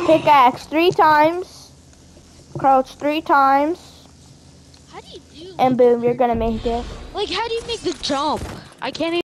Pickaxe 3 times. Crouch 3 times. How do you do? And boom, you're gonna make it. Like, how do you make the jump? I can't even.